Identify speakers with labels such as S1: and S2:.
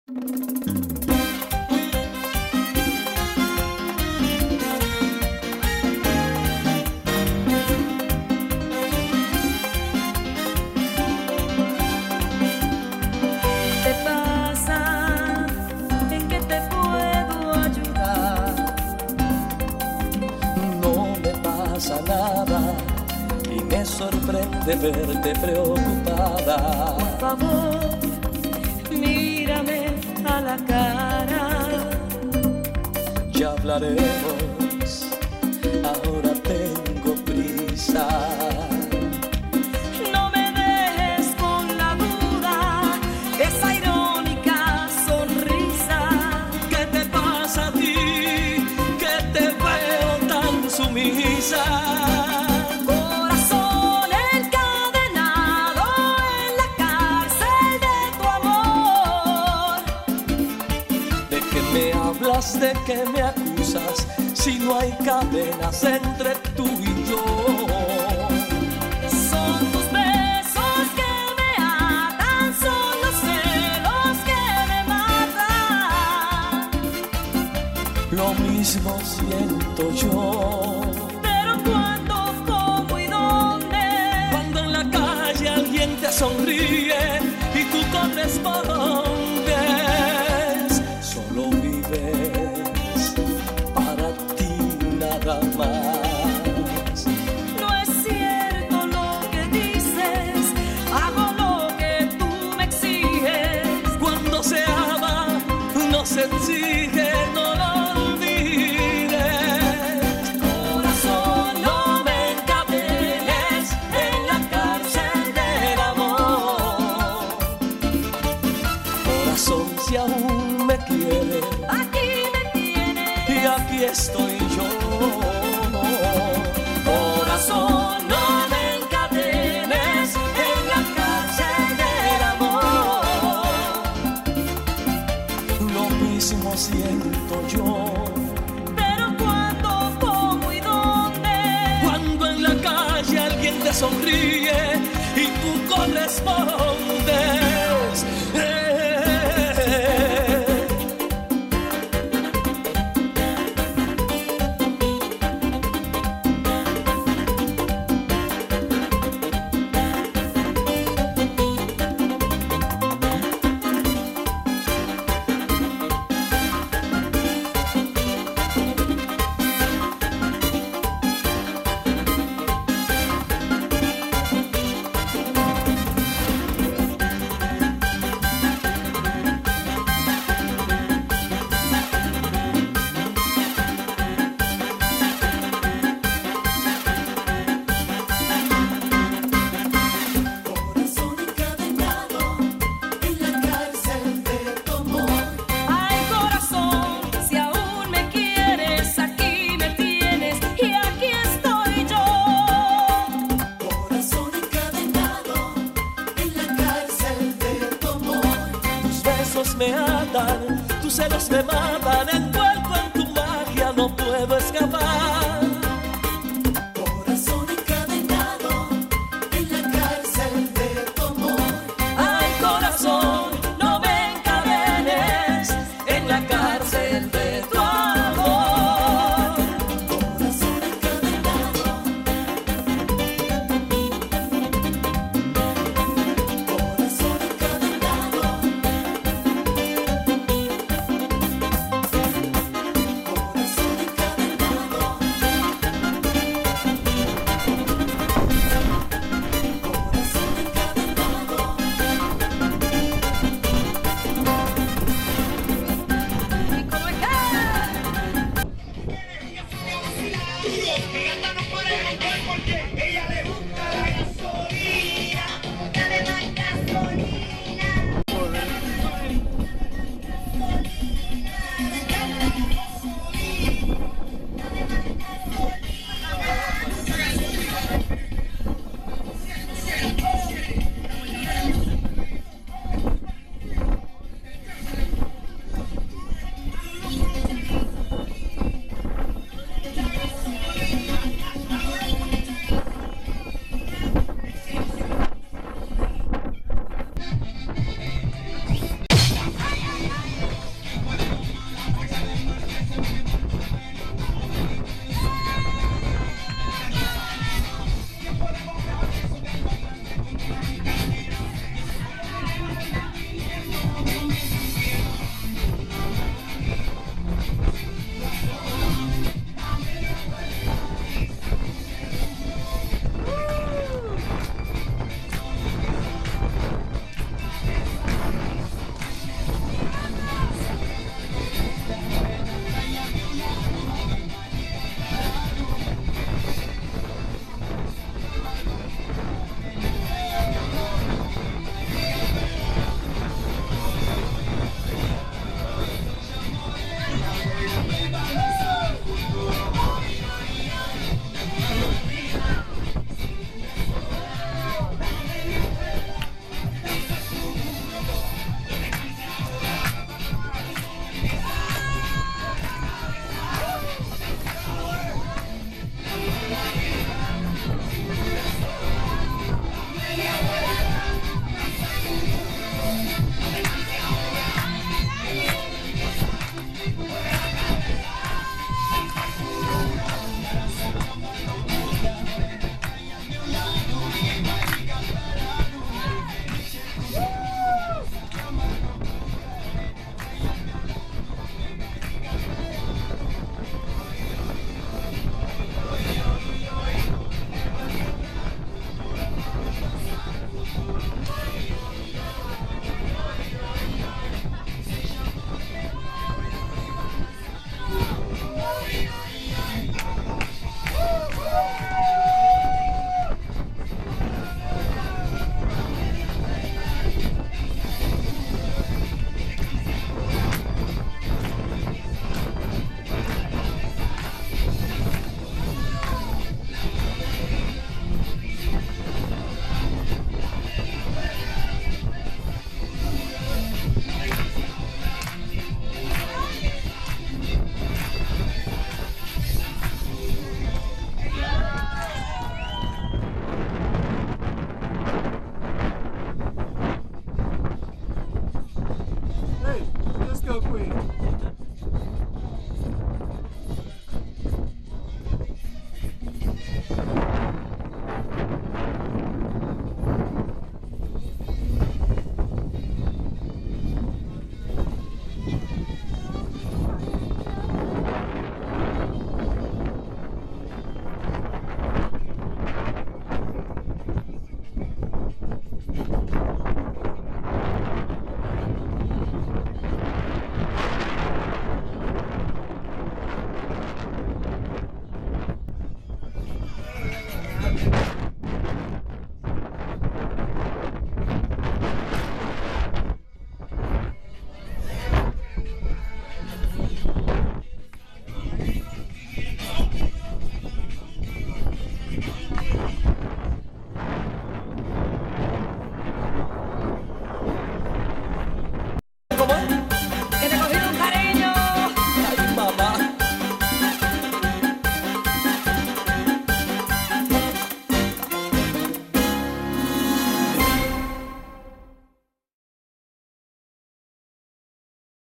S1: De verte preocupada.
S2: Por favor, mírame a la cara.
S1: Ya hablaremos, ahora tengo prisa.
S2: No me dejes con la duda, esa irónica sonrisa.
S1: ¿Qué te pasa a ti? Que te veo tan sumisa. ¿De qué me acusas si no hay cadenas entre tú y yo?
S2: Son tus besos que me atan, son los celos que me matan.
S1: Lo mismo siento yo.
S2: Pero ¿cuándo, cómo y dónde?
S1: Cuando en la calle alguien te sonríe y tú correspondes. Solo vives para ti nada más.
S2: No es cierto lo que dices, hago lo que tú me exiges.
S1: Cuando se ama, no se exige, no lo olvides.
S2: Corazón, no me encadenes en la cárcel del amor.
S1: Corazón, si aún me quieres,
S2: aquí me tienes
S1: y aquí estoy yo.
S2: Corazón, no me encadenes en la cárcel del amor.
S1: Lo mismo siento yo.
S2: Pero ¿cuándo, cómo y dónde?
S1: Cuando en la calle alguien te sonríe y tú correspondes. Me atan, tus celos me matan, envuelto en tu magia no puedo escapar.
S2: Corazón encadenado en la cárcel de tu amor. Ay, corazón, no me encadenes en la cárcel de tu amor. Corazón encadenado. Corazón encadenado.
S3: Queen.